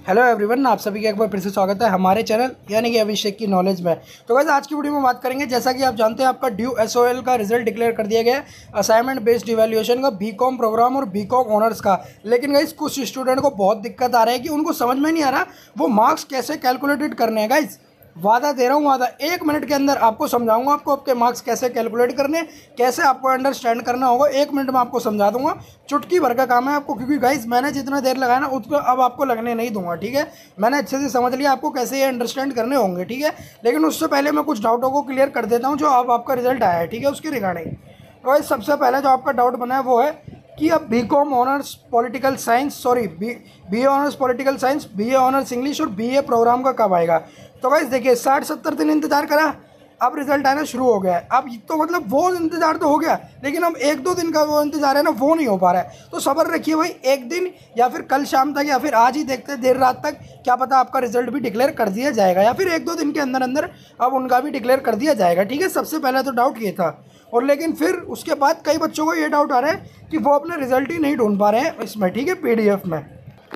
Hello everyone, आप सभी का एक बार फिर से स्वागत है हमारे चैनल यानी कि अभिषेक की नॉलेज में। तो गाइस आज की वीडियो में बात करेंगे, जैसा कि आप जानते हैं आपका ड्यू एसओएल का रिजल्ट डिक्लेयर कर दिया गया है असाइनमेंट बेस्ड इवैल्यूएशन का, बीकॉम प्रोग्राम और बीकॉम ऑनर्स का। लेकिन गाइस कुछ स्टूडेंट को बहुत दिक्कत आ रहा है कि उनको समझ में नहीं आ रहा वो मार्क्स कैसे कैलकुलेटेड करने हैं। गाइस वादा दे रहा हूँ, वादा 1 मिनट के अंदर आपको समझाऊंगा आपको आपके मार्क्स कैसे कैलकुलेट करने, कैसे आपको अंडरस्टैंड करना होगा। 1 मिनट में आपको समझा दूंगा, चुटकी भर का काम है आपको, क्योंकि गाइस मैंने जितना देर लगाया ना उतना अब आपको लगने नहीं दूंगा। ठीक है, मैंने अच्छे से समझ लिया आपको कैसे ये अंडरस्टैंड करने होंगे। ठीक है, लेकिन उससे पहले मैं कुछ डाउटों को क्लियर कर देता हूँ जो अब आपका रिजल्ट आया है। ठीक है, उसके रिगार्डिंग तो सबसे पहले जो आपका डाउट बना है वो है कि अब BCom honours political science, sorry BA honours political science, BA honours English और बीए प्रोग्राम का कब आएगा। तो गाइस देखिए 60-70 दिन इंतजार करा, अब रिजल्ट आना शुरू हो गया है। अब तो मतलब वो इंतजार तो हो गया, लेकिन अब 1-2 दिन का वो इंतजार है ना, वो नहीं हो पा रहा है। तो सब्र रखिए भाई, 1 दिन या फिर कल शाम तक या फिर आज ही देखते हैं देर रात तक, क्या पता आपका रिजल्ट भी डिक्लेयर कर दिया जाएगा या फिर 1-2 दिन के अंदर अंदर अब उनका भी डिक्लेयर कर दिया जाएगा। ठीक है, सबसे पहले तो डाउट ये था। और लेकिन फिर उसके बाद कई बच्चों को ये डाउट आ रहा है कि वो अपना रिजल्ट ही नहीं ढूंढ पा रहे हैं इसमें। ठीक है, पीडीएफ में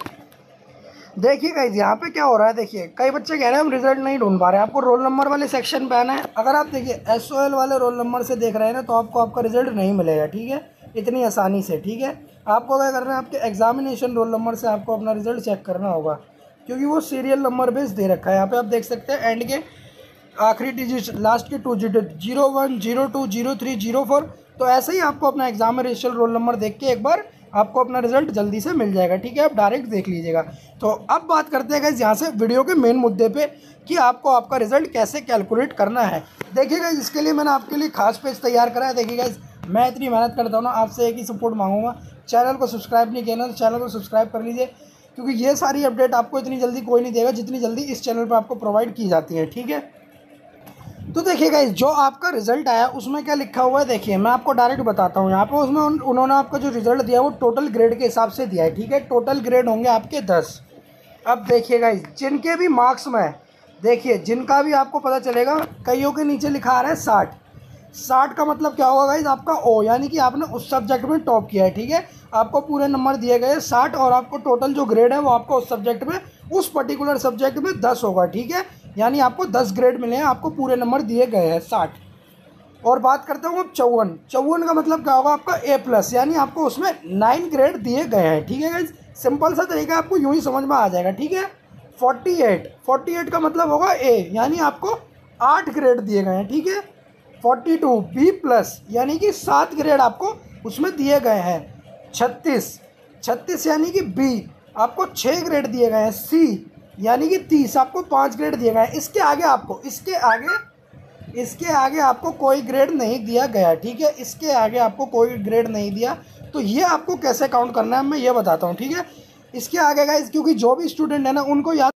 देखिए गाइस यहाँ पे क्या हो रहा है। देखिए कई बच्चे कह रहे हैं हम रिजल्ट नहीं ढूंढ पा रहे हैं, आपको रोल नंबर वाले सेक्शन पे आना है। अगर आप देखिए एसओएल वाले रोल नंबर से देख रहे हैं ना, तो आपको आपका रिजल्ट नहीं मिलेगा। ठीक है, इतनी आसानी से। ठीक है, आपको क्या करना है, आपके एग्जामिनेशन रोल नंबर से आपको अपना रिजल्ट चेक करना होगा, क्योंकि वो सीरियल नंबर बेस दे रखा है। यहाँ पे आप देख सकते हैं एंड के आखिरी डिजिट, लास्ट के 2 डिजिट 01, 02, 03, 04। तो ऐसे ही आपको अपना एग्जामिनेशन रोल नंबर देख के एक बार आपको अपना रिजल्ट जल्दी से मिल जाएगा। ठीक है, आप डायरेक्ट देख लीजिएगा। तो अब बात करते हैं गाइस यहाँ से वीडियो के मेन मुद्दे पे कि आपको आपका रिजल्ट कैसे कैलकुलेट करना है। देखिए गाइस इसके लिए मैंने आपके लिए खास पेज तैयार करा है। देखिए गाइस मैं इतनी मेहनत करता हूँ ना, आपसे एक ही सपोर्ट मांगूंगा, चैनल को सब्सक्राइब नहीं किया ना तो चैनल को सब्सक्राइब कर लीजिए, क्योंकि ये सारी अपडेट आपको इतनी जल्दी कोई नहीं देगा जितनी जल्दी इस चैनल पर आपको प्रोवाइड की जाती है। ठीक है, तो देखिए गाइस जो आपका रिजल्ट आया उसमें क्या लिखा हुआ है, देखिए मैं आपको डायरेक्ट बताता हूँ। यहाँ पे उसमें उन्होंने आपका जो रिजल्ट दिया है वो टोटल ग्रेड के हिसाब से दिया है। ठीक है, टोटल ग्रेड होंगे आपके 10। अब देखिए गाइस जिनके भी मार्क्स में, देखिए जिनका भी आपको पता चलेगा, कईयों के नीचे लिखा आ रहा है 60। 60 का मतलब क्या होगा गाइस, आपका ओ, यानी कि आपने उस सब्जेक्ट में टॉप किया है। ठीक है, आपको पूरे नंबर दिए गए 60 और आपको टोटल जो ग्रेड है वो आपको उस सब्जेक्ट में, उस पर्टिकुलर सब्जेक्ट में 10 होगा। ठीक है, यानी आपको 10 ग्रेड मिले हैं, आपको पूरे नंबर दिए गए हैं 60। और बात करते हूँ अब 54। 54 का मतलब क्या होगा, आपका ए प्लस, यानी आपको उसमें 9 ग्रेड दिए गए हैं। ठीक है गाइस, सिंपल सा तरीका आपको यूँ ही समझ में आ जाएगा। ठीक है, 48 का मतलब होगा ए, यानी आपको 8 ग्रेड दिए गए हैं। ठीक है, 42 बी प्लस, यानी कि 7 ग्रेड आपको उसमें दिए गए हैं। 36 यानी कि बी, आपको 6 ग्रेड दिए गए हैं। सी यानी कि 30, आपको 5 ग्रेड दिए गए हैं। इसके आगे आपको आपको कोई ग्रेड नहीं दिया गया। ठीक है, इसके आगे आपको कोई ग्रेड नहीं दिया। तो ये आपको कैसे काउंट करना है मैं ये बताता हूँ। ठीक है, इसके आगे का, क्योंकि जो भी स्टूडेंट है ना उनको याद,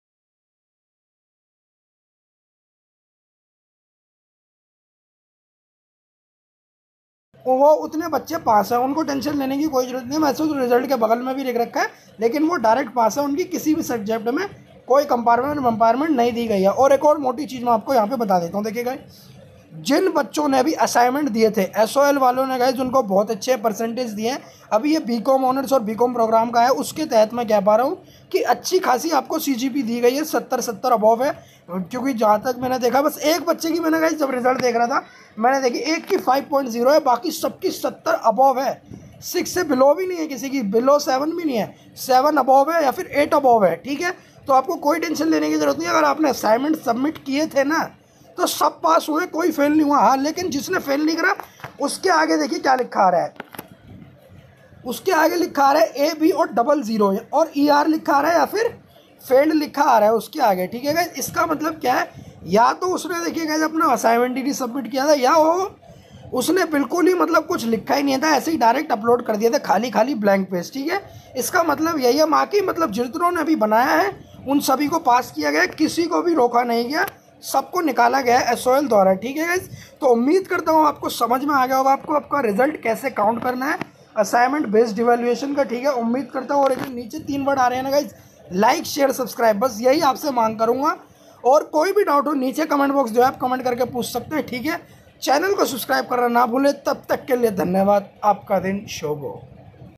वो उतने बच्चे पास हैं, उनको टेंशन लेने की कोई जरूरत नहीं है। वैसे तो रिजल्ट के बगल में भी लिख रखा है, लेकिन वो डायरेक्ट पास है, उनकी किसी भी सब्जेक्ट में कोई कंपार्टमेंट नहीं दी गई है। और एक और मोटी चीज़ मैं आपको यहाँ पे बता देता हूँ। देखिएगा जिन बच्चों ने अभी असाइनमेंट दिए थे एसओएल वालों ने गाइस, उनको बहुत अच्छे परसेंटेज दिए हैं। अभी ये बीकॉम ऑनर्स और बीकॉम प्रोग्राम का है, उसके तहत मैं कह पा रहा हूँ कि अच्छी खासी आपको सीजीपी दी गई है, 70 अबव है। क्योंकि जहाँ तक मैंने देखा, बस एक बच्चे की मैंने गाइस जब रिजल्ट देख रहा था मैंने देखी, एक की 5.0 है, बाकी सबकी 70 अबव है। 6 से बिलो भी नहीं है, किसी की बिलो 7 भी नहीं है, 7 अबव है या फिर 8 अबव है। ठीक है, तो आपको कोई टेंशन लेने की जरूरत नहीं। अगर आपने असाइनमेंट सबमिट किए थे ना तो सब पास हुए, कोई फेल नहीं हुआ। हाँ, लेकिन जिसने फेल नहीं करा उसके आगे देखिए क्या लिखा आ रहा है, उसके आगे लिखा आ रहा है ए बी और 00 और ER लिखा आ रहा है या फिर फेल्ड लिखा आ रहा है उसके आगे। ठीक है गाइस, इसका मतलब क्या है, या तो उसने देखिए गाइस अपना असाइनमेंट ही नहीं सबमिट किया था, या वो उसने बिल्कुल ही मतलब कुछ लिखा ही नहीं था, ऐसे ही डायरेक्ट अपलोड कर दिया था, खाली ब्लैंक पेज। ठीक है, इसका मतलब यही है माँ की, मतलब जितनों ने अभी बनाया है उन सभी को पास किया गया, किसी को भी रोका नहीं गया, सबको निकाला गया है एसओएल द्वारा। ठीक है गाइस, तो उम्मीद करता हूँ आपको समझ में आ गया होगा आपको आपका रिजल्ट कैसे काउंट करना है असाइनमेंट बेस्ड इवैल्यूएशन का। ठीक है, उम्मीद करता हूँ। और एक नीचे 3 वर्ड आ रहे हैं ना गाइस, लाइक शेयर सब्सक्राइब, बस यही आपसे मांग करूँगा। और कोई भी डाउट हो नीचे कमेंट बॉक्स जो है आप कमेंट करके पूछ सकते हैं। ठीक है, चैनल को सब्सक्राइब करना ना भूलें। तब तक के लिए धन्यवाद, आपका दिन शुभ हो।